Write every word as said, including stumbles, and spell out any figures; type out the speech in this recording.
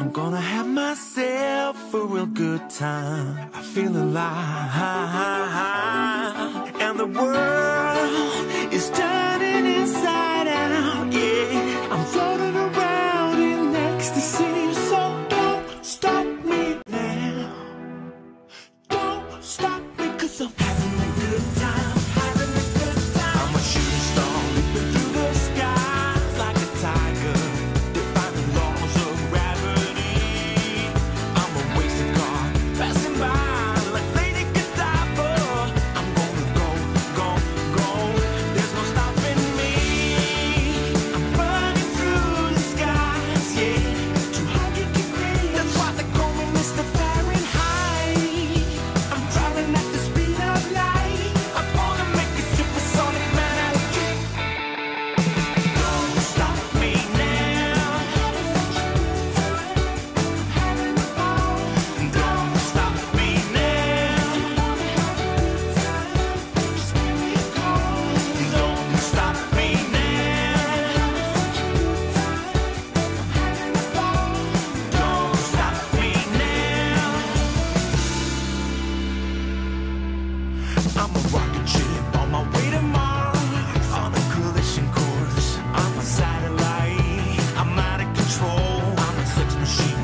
I'm gonna have myself a real good time. I feel alive, and the world is turning inside out. Yeah, I'm floating around in ecstasy. So don't stop me now. Don't stop me, 'cause I'm having a good time, having a good time. I'm a shooting star leaping through the skies like a tiger, defying laws of gravity. I'm a racing car passing by like Lady Godiva. I'm gonna go, go, go. There's no stopping me. I'm running through the skies, yeah. two hundred degrees. That's why they call me Mister Fahrenheit. I'm driving at the speed of light. I wanna make a supersonic man out of you. Don't stop me now. Don't stop me now. Don't stop me now. Don't stop me now. I'm a rocket ship on my way to Mars, on a collision course. I'm a satellite, I'm out of control. I'm a sex machine